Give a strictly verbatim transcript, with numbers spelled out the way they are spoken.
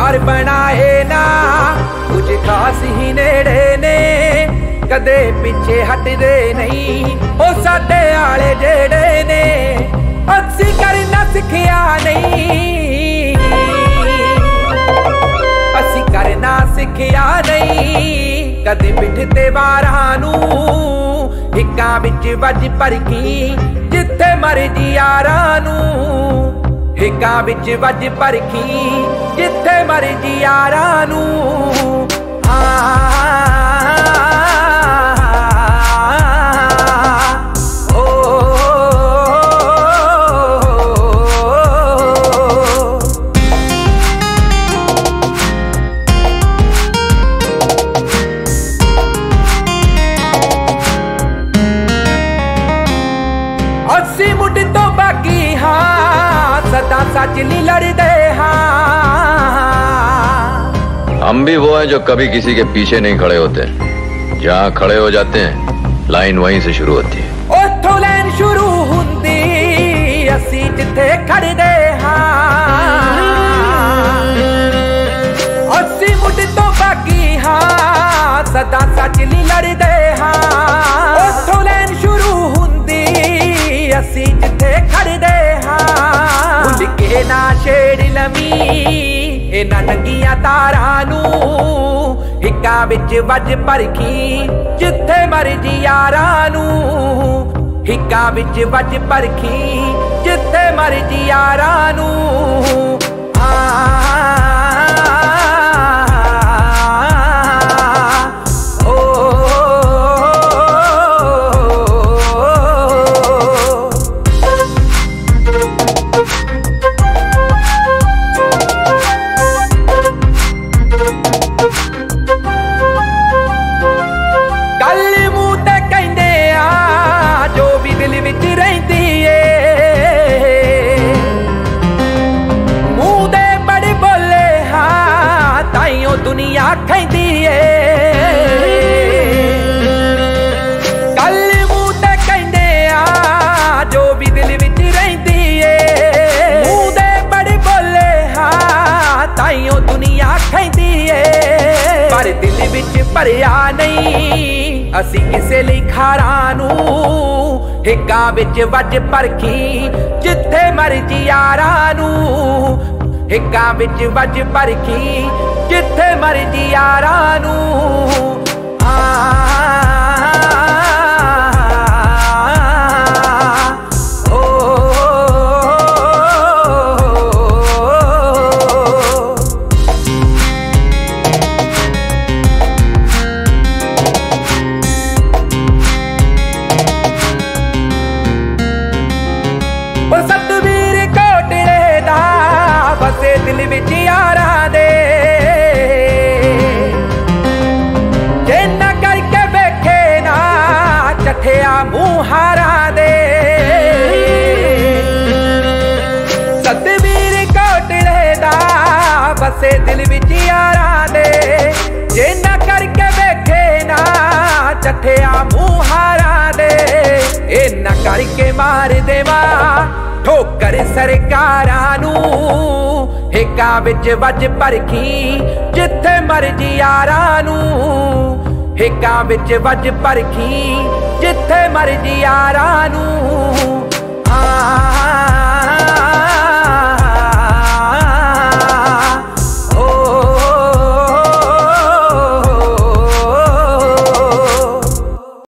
यार बनाए ना कुछ खास ही नेड़े ने कदे पिछे हटदे नहीं ओ साडे आले जेड़े ने असी करना सिखिया नहीं असी करना सिखिया नहीं कदे पिठ ते वारां नूं हिक्कां विच वज परखी जिथे मर्जी यारां नूं हिक्कां विच वज परखी जिथे मर्जी यारां नूं अस्सी मुठ तो बाकी हाँ सदा सच नहीं लड़ते हाँ। हम भी वो हैं जो कभी किसी के पीछे नहीं खड़े होते, जहाँ खड़े हो जाते हैं लाइन वहीं से शुरू होती है। उथों लाइन शुरू हुंदी असी जिथे खड़दे हाँ। अस्सी मुठ तो बाकी हाँ सदा सच नहीं लड़ते हाँ। उथों लाइन शुरू हुंदी असी जिथे खड़दे हाँ। भुल के ना छेड़ लमी इन्हां नंगियां तारां नूं हिक्कां विच वज परखी जिथे मर्जी यारां नूं हिक्कां विच वज परखी जिथे मर्जी यारां नूं दुनिया कहती है कल मुंह ते कहंदे आ जो भी दिल विच रहिंदी है। मुंह दे बड़े बोले हाँ ताइयों दुनिया कहती है पर दिल विच भरिया नहीं असी किसे लई खारां नूं हिक्कां विच वज परखी जिथे मर्जी यारां नूं हिक्कां विच वज परखी जिथे मर्जी यारां नूं सतवीर कोटले दा बसे दिल विच यारां दे चठिया मुहारा दे सतवीर कोटले दा बसे दिल विच यारां दे जे ना करके वेखे ना चठिया मुहारा दे इन्ना करके मार देवा ठोकर सरकारां नूं हिक्कां विच वज परखी जिथे मर्जी यारां नूं हिक्कां विच वज परखी जिथे मर्जी यारां नूं